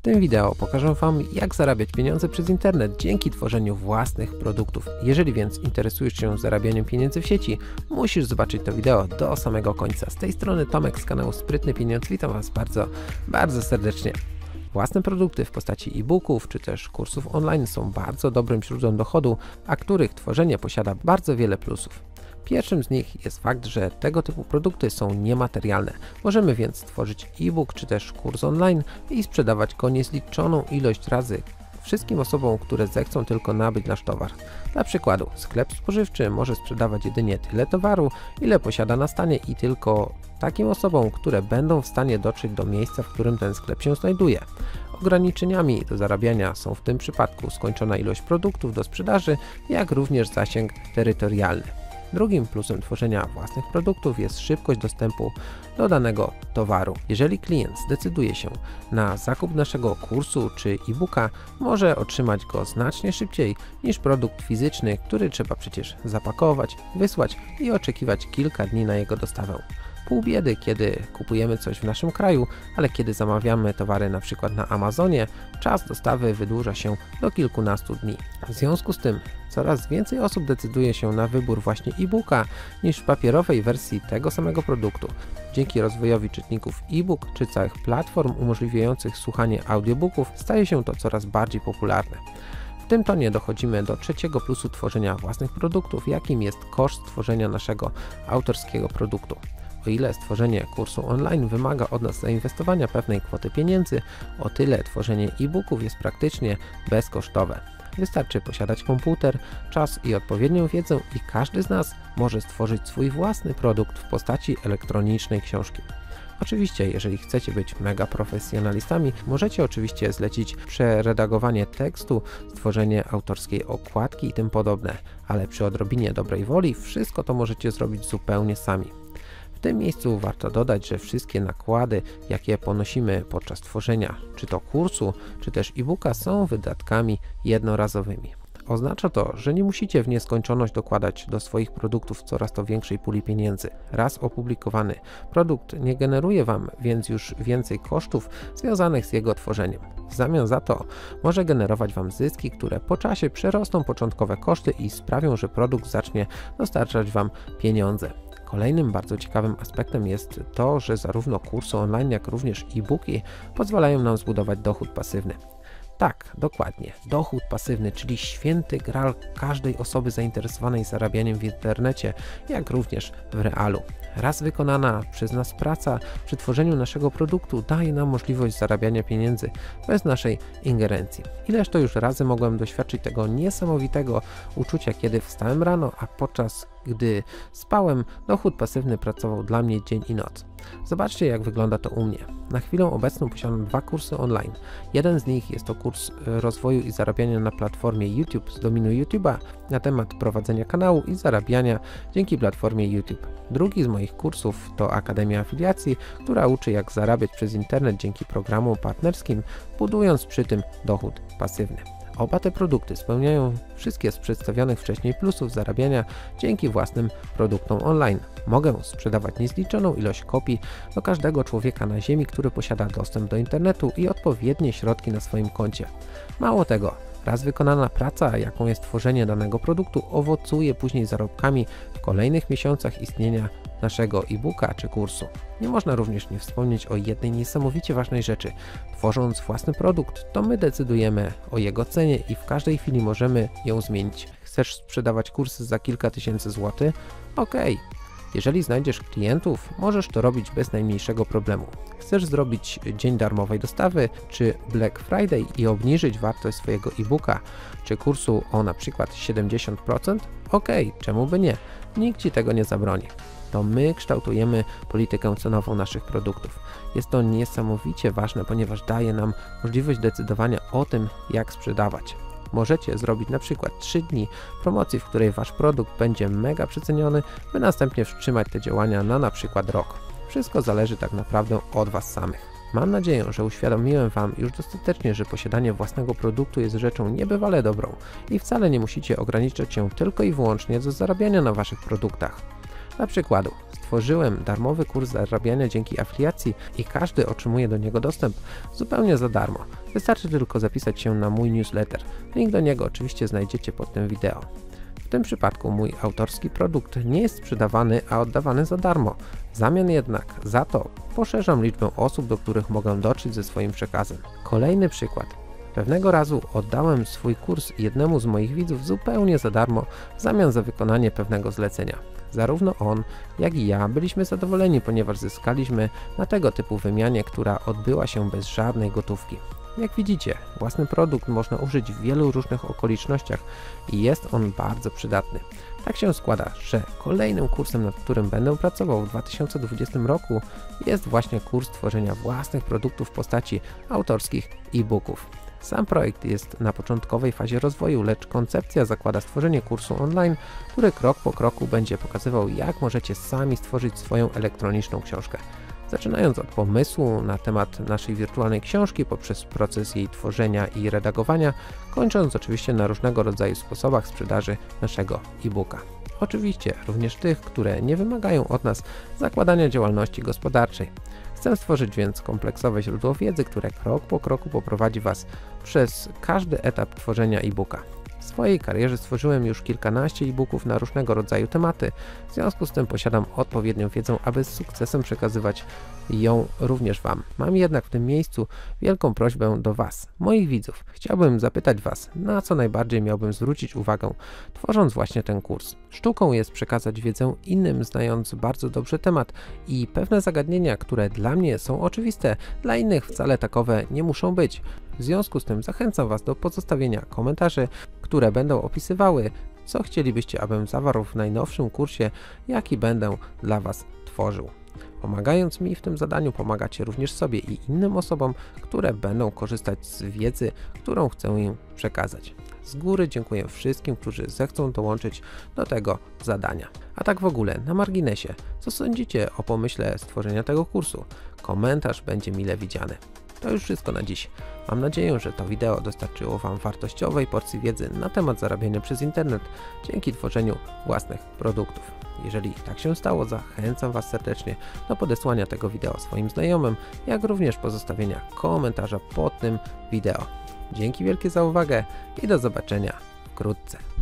tym wideo pokażę Wam, jak zarabiać pieniądze przez internet dzięki tworzeniu własnych produktów. Jeżeli więc interesujesz się zarabianiem pieniędzy w sieci, musisz zobaczyć to wideo do samego końca. Z tej strony Tomek z kanału Sprytny Pieniądz. Witam Was bardzo serdecznie. Własne produkty w postaci e-booków czy też kursów online są bardzo dobrym źródłem dochodu, a których tworzenie posiada bardzo wiele plusów. Pierwszym z nich jest fakt, że tego typu produkty są niematerialne. Możemy więc stworzyć e-book czy też kurs online i sprzedawać go niezliczoną ilość razy wszystkim osobom, które zechcą tylko nabyć nasz towar. Dla przykładu, sklep spożywczy może sprzedawać jedynie tyle towaru, ile posiada na stanie i tylko takim osobom, które będą w stanie dotrzeć do miejsca, w którym ten sklep się znajduje. Ograniczeniami do zarabiania są w tym przypadku skończona ilość produktów do sprzedaży, jak również zasięg terytorialny. Drugim plusem tworzenia własnych produktów jest szybkość dostępu do danego towaru. Jeżeli klient zdecyduje się na zakup naszego kursu czy e-booka, może otrzymać go znacznie szybciej niż produkt fizyczny, który trzeba przecież zapakować, wysłać i oczekiwać kilka dni na jego dostawę. Pół biedy, kiedy kupujemy coś w naszym kraju, ale kiedy zamawiamy towary np. na Amazonie, czas dostawy wydłuża się do kilkunastu dni. W związku z tym coraz więcej osób decyduje się na wybór właśnie e-booka niż papierowej wersji tego samego produktu. Dzięki rozwojowi czytników e-book czy całych platform umożliwiających słuchanie audiobooków staje się to coraz bardziej popularne. W tym tonie dochodzimy do trzeciego plusu tworzenia własnych produktów, jakim jest koszt tworzenia naszego autorskiego produktu. O ile stworzenie kursu online wymaga od nas zainwestowania pewnej kwoty pieniędzy, o tyle tworzenie e-booków jest praktycznie bezkosztowe. Wystarczy posiadać komputer, czas i odpowiednią wiedzę i każdy z nas może stworzyć swój własny produkt w postaci elektronicznej książki. Oczywiście, jeżeli chcecie być mega profesjonalistami, możecie oczywiście zlecić przeredagowanie tekstu, stworzenie autorskiej okładki i tym podobne, ale przy odrobinie dobrej woli wszystko to możecie zrobić zupełnie sami. W tym miejscu warto dodać, że wszystkie nakłady, jakie ponosimy podczas tworzenia czy to kursu, czy też e-booka, są wydatkami jednorazowymi. Oznacza to, że nie musicie w nieskończoność dokładać do swoich produktów coraz to większej puli pieniędzy. Raz opublikowany produkt nie generuje Wam więc już więcej kosztów związanych z jego tworzeniem. W zamian za to może generować Wam zyski, które po czasie przerosną początkowe koszty i sprawią, że produkt zacznie dostarczać Wam pieniądze. Kolejnym bardzo ciekawym aspektem jest to, że zarówno kursy online, jak również e-booki pozwalają nam zbudować dochód pasywny. Tak, dokładnie, dochód pasywny, czyli święty gral każdej osoby zainteresowanej zarabianiem w internecie, jak również w realu. Raz wykonana przez nas praca przy tworzeniu naszego produktu daje nam możliwość zarabiania pieniędzy bez naszej ingerencji. Ileż to już razy mogłem doświadczyć tego niesamowitego uczucia, kiedy wstałem rano, a podczas gdy spałem, dochód pasywny pracował dla mnie dzień i noc. Zobaczcie, jak wygląda to u mnie. Na chwilę obecną posiadam 2 kursy online. Jeden z nich jest to kurs rozwoju i zarabiania na platformie YouTube z domenu YouTube'a na temat prowadzenia kanału i zarabiania dzięki platformie YouTube. Drugi z moich kursów to Akademia Afiliacji, która uczy, jak zarabiać przez internet dzięki programom partnerskim, budując przy tym dochód pasywny. Oba te produkty spełniają wszystkie z przedstawionych wcześniej plusów zarabiania dzięki własnym produktom online. Mogę sprzedawać niezliczoną ilość kopii do każdego człowieka na ziemi, który posiada dostęp do internetu i odpowiednie środki na swoim koncie. Mało tego, raz wykonana praca, jaką jest tworzenie danego produktu, owocuje później zarobkami w kolejnych miesiącach istnienia naszego e-booka czy kursu. Nie można również nie wspomnieć o jednej niesamowicie ważnej rzeczy. Tworząc własny produkt, to my decydujemy o jego cenie i w każdej chwili możemy ją zmienić. Chcesz sprzedawać kursy za kilka tysięcy złotych? Okej. Jeżeli znajdziesz klientów, możesz to robić bez najmniejszego problemu. Chcesz zrobić dzień darmowej dostawy czy Black Friday i obniżyć wartość swojego e-booka czy kursu o na przykład 70%? Okej, czemu by nie? Nikt Ci tego nie zabroni. To my kształtujemy politykę cenową naszych produktów. Jest to niesamowicie ważne, ponieważ daje nam możliwość decydowania o tym, jak sprzedawać. Możecie zrobić na przykład 3 dni promocji, w której Wasz produkt będzie mega przeceniony, by następnie wstrzymać te działania na przykład rok. Wszystko zależy tak naprawdę od Was samych. Mam nadzieję, że uświadomiłem Wam już dostatecznie, że posiadanie własnego produktu jest rzeczą niebywale dobrą i wcale nie musicie ograniczać się tylko i wyłącznie do zarabiania na Waszych produktach. Dla przykładu, stworzyłem darmowy kurs zarabiania dzięki afiliacji i każdy otrzymuje do niego dostęp zupełnie za darmo. Wystarczy tylko zapisać się na mój newsletter. Link do niego oczywiście znajdziecie pod tym wideo. W tym przypadku mój autorski produkt nie jest sprzedawany, a oddawany za darmo. W zamian jednak za to poszerzam liczbę osób, do których mogę dotrzeć ze swoim przekazem. Kolejny przykład. Pewnego razu oddałem swój kurs jednemu z moich widzów zupełnie za darmo w zamian za wykonanie pewnego zlecenia. Zarówno on, jak i ja byliśmy zadowoleni, ponieważ zyskaliśmy na tego typu wymianie, która odbyła się bez żadnej gotówki. Jak widzicie, własny produkt można użyć w wielu różnych okolicznościach i jest on bardzo przydatny. Tak się składa, że kolejnym kursem, nad którym będę pracował w 2020 roku jest właśnie kurs tworzenia własnych produktów w postaci autorskich e-booków. Sam projekt jest na początkowej fazie rozwoju, lecz koncepcja zakłada stworzenie kursu online, który krok po kroku będzie pokazywał, jak możecie sami stworzyć swoją elektroniczną książkę. Zaczynając od pomysłu na temat naszej wirtualnej książki poprzez proces jej tworzenia i redagowania, kończąc oczywiście na różnego rodzaju sposobach sprzedaży naszego e-booka. Oczywiście również tych, które nie wymagają od nas zakładania działalności gospodarczej. Chcę stworzyć więc kompleksowe źródło wiedzy, które krok po kroku poprowadzi Was przez każdy etap tworzenia e-booka. W swojej karierze stworzyłem już kilkanaście e-booków na różnego rodzaju tematy, w związku z tym posiadam odpowiednią wiedzę, aby z sukcesem przekazywać ją również Wam. Mam jednak w tym miejscu wielką prośbę do Was, moich widzów. Chciałbym zapytać Was, na co najbardziej miałbym zwrócić uwagę, tworząc właśnie ten kurs. Sztuką jest przekazać wiedzę innym, znając bardzo dobrze temat i pewne zagadnienia, które dla mnie są oczywiste, dla innych wcale takowe nie muszą być. W związku z tym zachęcam Was do pozostawienia komentarzy, które będą opisywały, co chcielibyście, abym zawarł w najnowszym kursie, jaki będę dla Was tworzył. Pomagając mi w tym zadaniu, pomagacie również sobie i innym osobom, które będą korzystać z wiedzy, którą chcę im przekazać. Z góry dziękuję wszystkim, którzy zechcą dołączyć do tego zadania. A tak w ogóle, na marginesie, co sądzicie o pomyśle stworzenia tego kursu? Komentarz będzie mile widziany. To już wszystko na dziś. Mam nadzieję, że to wideo dostarczyło Wam wartościowej porcji wiedzy na temat zarabiania przez internet dzięki tworzeniu własnych produktów. Jeżeli tak się stało, zachęcam Was serdecznie do podesłania tego wideo swoim znajomym, jak również pozostawienia komentarza pod tym wideo. Dzięki wielkie za uwagę i do zobaczenia wkrótce.